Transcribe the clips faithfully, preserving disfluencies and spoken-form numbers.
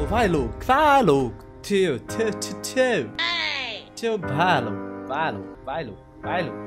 तो भाई लोग भाई लोग ठेव ठेव ठेव ठेव ठेव भाई लोग भाई लोग भाई लोग भाई लोग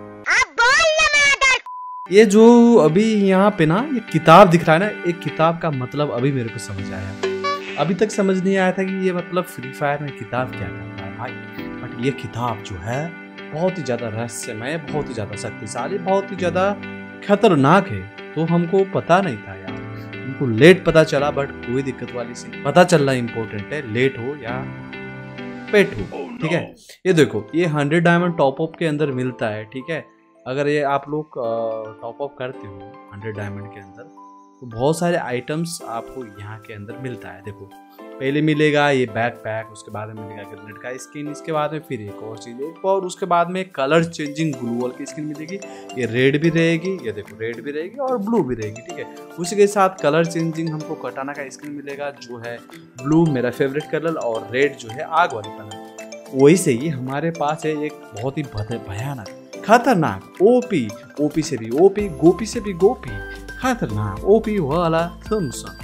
ये जो अभी यहाँ पे ना ये किताब दिख रहा है ना, एक किताब का मतलब अभी मेरे को समझ आया। अभी तक समझ नहीं आया था कि ये मतलब फ्री फायर में किताब क्या करता है भाई। बट ये किताब जो है बहुत ही ज्यादा रहस्यमय, बहुत ही ज्यादा शक्तिशाली, बहुत ही ज्यादा खतरनाक है। तो हमको पता नहीं था यार, हमको लेट पता चला। बट कोई दिक्कत वाली सी पता चलना इम्पोर्टेंट है, लेट हो या पेट हो। ठीक है, ये देखो ये हंड्रेड डायमंड टॉप अप के अंदर मिलता है। ठीक है, अगर ये आप लोग टॉप अप करते हो हंड्रेड डायमंड के अंदर तो बहुत सारे आइटम्स आपको यहाँ के अंदर मिलता है। देखो पहले मिलेगा ये बैक पैक, उसके बाद में मिलेगा ग्रेनेड का स्किन, इसके बाद में फिर एक और चीज़ एक और उसके बाद में कलर चेंजिंग ग्लू वॉल की स्किन मिलेगी। ये रेड भी रहेगी, ये देखो रेड भी रहेगी और ब्लू भी रहेगी। ठीक है, उसी के साथ कलर चेंजिंग हमको कटाना का स्किन मिलेगा जो है ब्लू मेरा फेवरेट कलर और रेड जो है आग वाली कलर। वही से ही हमारे पास है एक बहुत ही भयानक खतरनाक ओपी, ओपी से भी ओपी, गोपी से भी गोपी, खतरनाक ओपी वाला थॉमसन।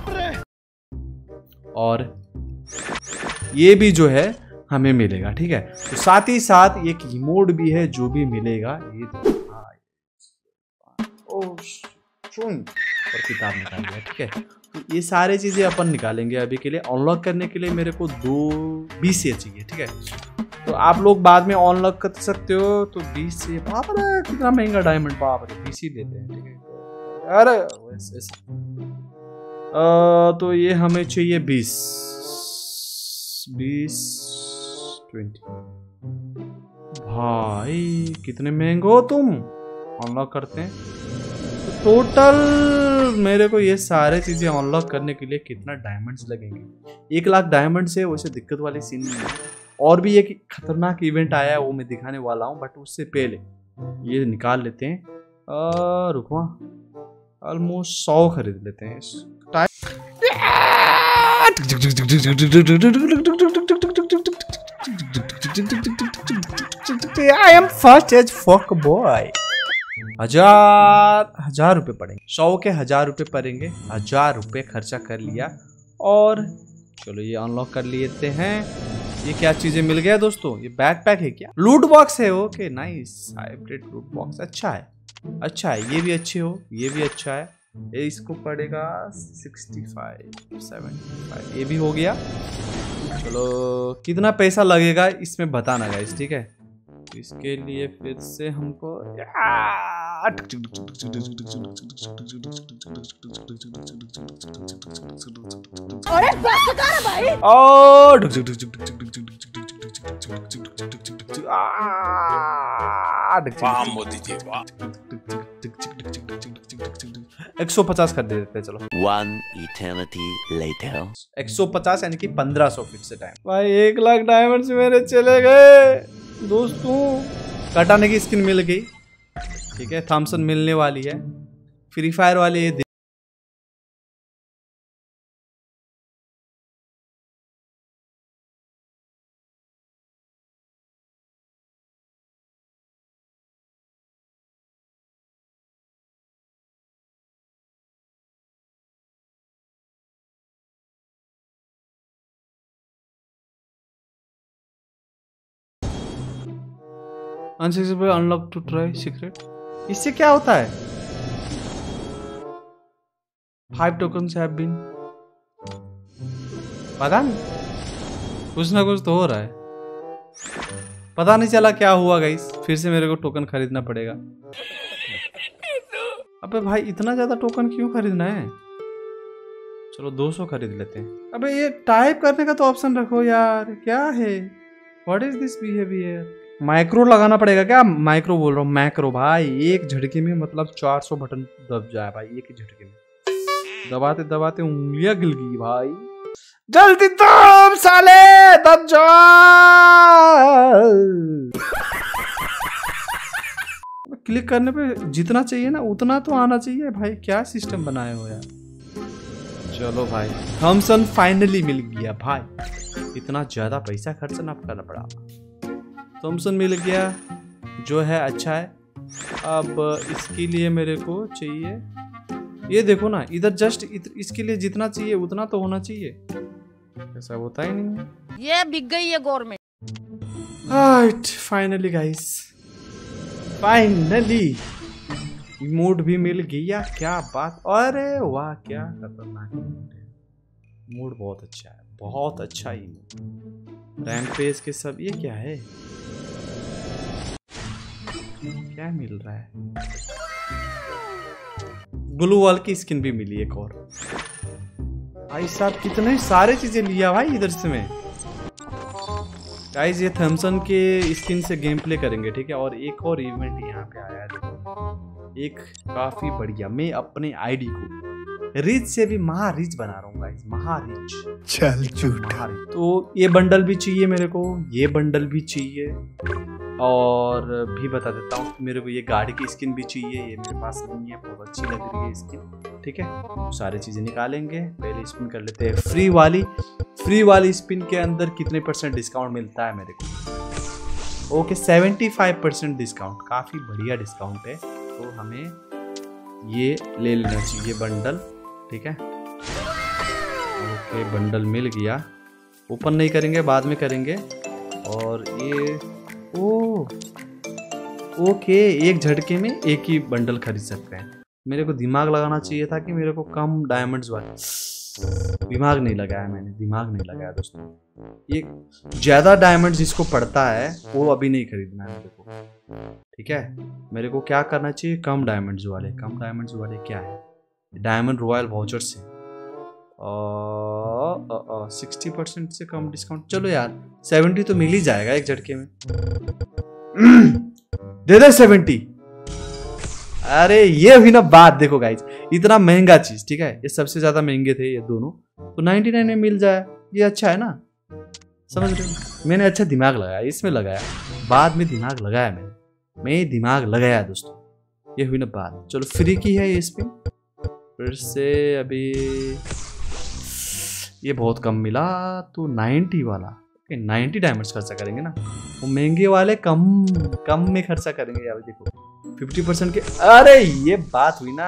और ये भी जो है हमें मिलेगा। ठीक है, तो साथ ही साथ एक इमोट भी है जो भी मिलेगा। ये ओ चुन और किताब निकाल लिया। ठीक है, तो ये सारे चीजें अपन निकालेंगे अभी के लिए। अनलॉक करने के लिए मेरे को दो बीस से चाहिए। ठीक है, तो आप लोग बाद में अनलॉक कर सकते हो। तो बीस से बाप रे कितना महंगा डायमंड, बाप रे बीस ही देते हैं। ठीक है, अरे वैसे आ, तो ये हमें चाहिए बीस बीस ट्वेंटी। भाई कितने महंगे हो तुम। अनलॉक करते हैं तो टोटल मेरे को ये सारे चीजें अनलॉक करने के लिए कितना डायमंड्स लगेंगे। एक लाख डायमंड से वैसे दिक्कत वाली सीन नहीं है। और भी एक खतरनाक इवेंट आया है वो मैं दिखाने वाला हूँ, बट उससे पहले ये निकाल लेते हैं। आ, रुको ऑलमोस्ट सौ खरीद लेते हैं। I am first age fuck boy. हजार हजार रुपए पड़ेंगे, सौ के हजार रुपए पड़ेंगे। हजार रुपए खर्चा कर लिया और चलो ये अनलॉक कर लेते हैं। ये क्या चीजें मिल गया दोस्तों, ये बैकपैक है क्या, लूट बॉक्स है। Okay nice, hybrid loot box अच्छा है, अच्छा है। ये भी अच्छे हो, ये भी अच्छा है। ये इसको पड़ेगा सिक्सटी फाइव सेवेंटी फाइव, ये भी हो गया। चलो कितना पैसा लगेगा इसमें बताना गाइस। ठीक है, इसके लिए फिर से हमको अरे बस कर भाई। और एक सौ पचास कर देते हैं। चलो One eternity later. एक सौ पचास यानी कि पंद्रह सौ फिर से टाइम। भाई एक लाख डायमंड से मेरे चले गए दोस्तों। कटाने की स्किन मिल गई। ठीक है, थॉमसन मिलने वाली है। फ्री फायर वाले ये unsuccessful unlock to try secret. इससे क्या होता है, फाइव टोकन्स हैव बीन, पता नहीं कुछ ना कुछ तो हो रहा है, पता नहीं चला क्या हुआ गाइस। फिर से मेरे को टोकन खरीदना पड़ेगा। अबे भाई इतना ज्यादा टोकन क्यों खरीदना है। चलो दो सौ खरीद लेते हैं। अबे ये टाइप करने का तो ऑप्शन रखो यार, क्या है, what is this behaviour. Micro लगाना पड़ेगा क्या, माइक्रो बोल रहा हूँ मैक्रो। भाई एक झटके में मतलब चार सौ बटन दब जाए भाई, एक ही झटके में दबाते दबाते उंगलियां गिल गई भाई। जल्दी दब साले, दब जा। क्लिक करने पे जितना चाहिए ना उतना तो आना चाहिए भाई, क्या सिस्टम बनाए हो यार। चलो भाई थॉमसन फाइनली मिल गया भाई, इतना ज्यादा पैसा खर्च ना करना पड़ा। थॉमसन मिल गया जो है अच्छा है। अब इसके लिए मेरे को चाहिए, ये देखो ना इधर जस्ट इसके लिए जितना चाहिए उतना तो होना चाहिए। ऐसा होता ही नहीं है। ये बिक गई है government. Right, finally guys, finally emote भी मिल गया। क्या बात, अरे वाह क्या खतरनाक इमोट है। मूड बहुत अच्छा है, बहुत अच्छा इमोट। रैम्पेज के सब, ये क्या है, क्या मिल रहा है? ग्लू वॉल की स्किन भी मिली एक और। भाई साहब कितने सारे चीजें लिया भाई इधर से मैं। गाइस ये थॉमसन के स्किन से गेम प्ले करेंगे, ठीक है। और एक और इवेंट यहाँ पे आया है, देखो एक काफी बढ़िया। मैं अपने आईडी को रिच से भी महा रिच बना रहा हूँ गाइस, महा रिच। चल झूठा। तो ये बंडल भी चाहिए मेरे को, ये बंडल भी चाहिए, और भी बता देता हूँ मेरे को ये गाड़ी की स्किन भी चाहिए। ये मेरे पास नहीं है, बहुत अच्छी लग रही है स्किन, ठीक है। तो सारी चीजें निकालेंगे। पहले स्पिन कर लेते हैं फ्री वाली। फ्री वाली स्पिन के अंदर कितने परसेंट डिस्काउंट मिलता है मेरे को? Okay, seventy five percent discount, काफी बढ़िया डिस्काउंट है। तो हमें ये ले लेना चाहिए बंडल, ठीक है। ओके बंडल मिल गया। ओपन नहीं करेंगे, बाद में करेंगे। और ये ओ ओके, एक झटके में एक ही बंडल खरीद सकते हैं। मेरे को दिमाग लगाना चाहिए था कि मेरे को कम डायमंड्स वाले। दिमाग नहीं लगाया मैंने, दिमाग नहीं लगाया दोस्तों। ये ज्यादा डायमंड जिसको पड़ता है वो अभी नहीं खरीदना है मेरे को, ठीक है। मेरे को क्या करना चाहिए, कम डायमंड्स वाले। कम डायमंड्स वाले क्या है? डायमंड रॉयल वाउचर से सिक्सटी परसेंट से कम डिस्काउंट। चलो यार सेवेंटी तो मिल ही जाएगा एक झटके में। दे दे सेवेंटी। अरे ये भी ना बात, देखो गाइस इतना महंगा चीज, ठीक है। ये सबसे ज्यादा महंगे थे ये दोनों, तो नाइनटी नाइन में मिल जाए, ये अच्छा है ना। समझ रहे हो, मैंने अच्छा दिमाग लगाया, इसमें लगाया, बाद में दिमाग लगाया मैंने मैं दिमाग लगाया दोस्तों। ये हुई ना बात। चलो फ्री की है ये स्पिन, फिर से अभी ये बहुत कम मिला, तो नाइनटी वाला नाइनटी डायमंड्स खर्चा करेंगे ना। वो महंगे वाले कम कम में खर्चा करेंगे यार। देखो फिफ्टी परसेंट के, अरे ये बात हुई ना।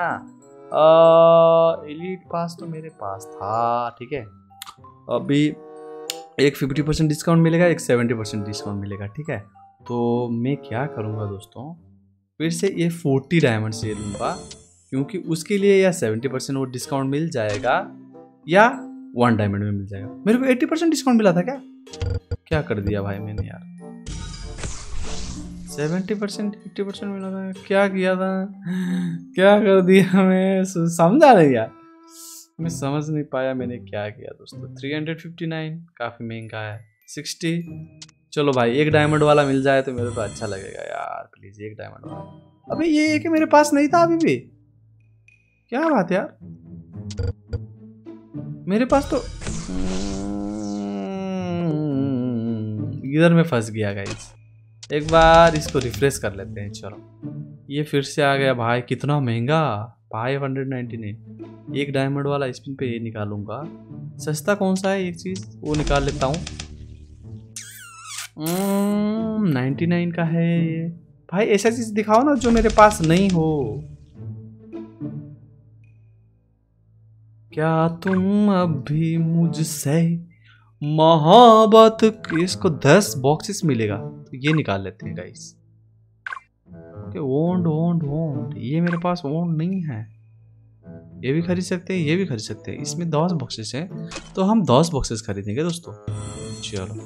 एलीट पास तो मेरे पास था, ठीक है। अभी एक फिफ्टी परसेंट डिस्काउंट मिलेगा, एक सेवेंटी परसेंट डिस्काउंट मिलेगा, ठीक है। तो मैं क्या करूँगा दोस्तों, फिर से ये फोर्टी डायमंड्स ये लूँगा, क्योंकि उसके लिए या सेवेंटी परसेंट वो डिस्काउंट मिल जाएगा या वन डायमंड में मिल जाएगा। मेरे को एट्टी परसेंट डिस्काउंट मिला था क्या? क्या कर दिया भाई मैंने यार, सेवेंटी परसेंट एट्टी परसेंट मिला था, क्या किया था, क्या कर दिया मैं, समझा नहीं यार, मैं समझ नहीं पाया मैंने क्या किया दोस्तों। थ्री हंड्रेड फिफ्टी नाइन काफी महंगा है। सिक्सटी, चलो भाई एक डायमंड वाला मिल जाए तो मेरे को अच्छा लगेगा यार, प्लीज एक डायमंड वाला। अबे ये एक मेरे पास नहीं था अभी भी, क्या बात यार, मेरे पास तो इधर में फंस गया गाइस। एक बार इसको रिफ्रेश कर लेते हैं। चलो ये फिर से आ गया भाई, कितना महंगा, फाइव हंड्रेड नाइन्टी नाइन। एक डायमंड वाला स्पिन पे ये निकालूंगा। सस्ता कौन सा है एक चीज, वो निकाल लेता हूँ। नाइन्टी नाइन का है ये भाई। ऐसा चीज दिखाओ ना जो मेरे पास नहीं हो। क्या तुम अभी मुझसे मोहब्बत, इसको दस बॉक्सेस मिलेगा, तो ये निकाल लेते हैं गाइस। ओके वोंड वोंड वोंड, ये मेरे पास वोंड नहीं है। ये भी खरीद सकते हैं, ये भी खरीद सकते हैं। इसमें दस बॉक्सेस हैं, तो हम दस बॉक्सेस खरीदेंगे दोस्तों। चलो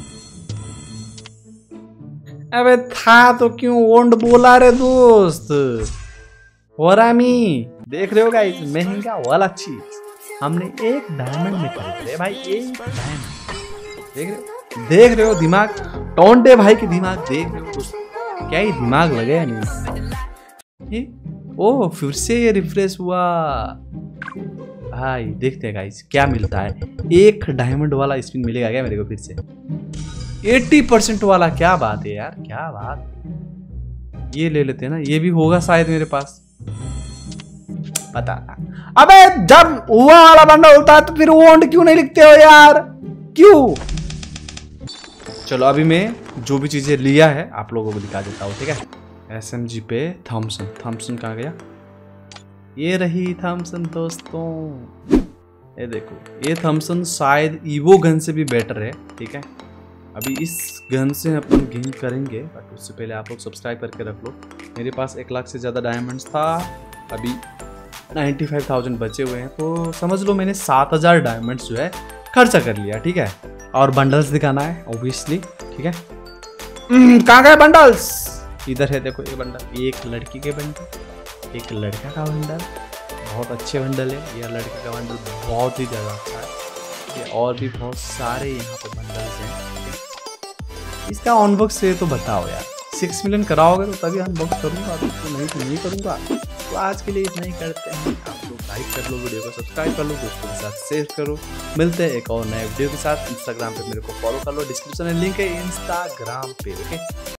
अबे था तो क्यों वोंड बोला रे दोस्त। वरामी देख रहे हो गाइस, महंगा वाला चीज हमने एक डायमंड में खरीद लिया भाई, एक डायमंड। देख रहे हो, देख रहे हो दिमाग, टोंडे भाई की दिमाग देख रहे हो दोस्त, क्या ही दिमाग लगे नहीं। ये ओ फिर से ये रिफ्रेश हुआ भाई। देखते हैं गाइस क्या मिलता है। एक डायमंड वाला स्पिन मिलेगा क्या मेरे को फिर से? अस्सी परसेंट वाला, क्या बात है यार, क्या बात। ये ले लेते हैं ना, ये भी होगा शायद मेरे पास, पता ना। अबे जब हुआ वाला बंडल होता है तो फिर वोंड क्यों नहीं लिखते हो यार, क्यों? चलो अभी मैं जो भी चीजें लिया है आप लोगों को दिखा देता हूँ, ठीक है। एस एम जी पे थॉमसन, थॉमसन कहाँ गया? ये रही थॉमसन दोस्तों। ये देखो, ये थॉमसन शायद ईवो गन से भी बेटर है। ठीक है, अभी इस गन से अपन गेम करेंगे, बट उससे पहले आप लोग सब्सक्राइब करके रख लो। मेरे पास एक लाख से ज़्यादा डायमंड्स था, अभी नाइन्टी फाइव थाउजेंड बचे हुए हैं, तो समझ लो मैंने सात हज़ार डायमंड्स जो है खर्चा कर लिया। ठीक है, और बंडल्स दिखाना है ऑब्वियसली। ठीक है, कहाँ गए बंडल्स? इधर है, देखो ये बंडल, एक लड़की के बंडल, एक लड़का का बंडल, बहुत अच्छे बंडल है। यह लड़के का बंडल बहुत ही ज़्यादा अच्छा है। ये और भी बहुत सारे यहाँ पे बंडल्स हैं। इसका अनबॉक्स से तो बताओ यार, सिक्स मिलियन कराओगे तो तभी अनबॉक्स करूँगा, तो नहीं तो नहीं करूँगा। तो आज के लिए इतना ही करते हैं। आप लोग लाइक कर लो, वीडियो को सब्सक्राइब कर लो, दोस्तों के साथ शेयर करो। मिलते हैं एक और नए वीडियो के साथ। इंस्टाग्राम पे मेरे को फॉलो कर लो, डिस्क्रिप्शन में लिंक है इंस्टाग्राम पे। ओके।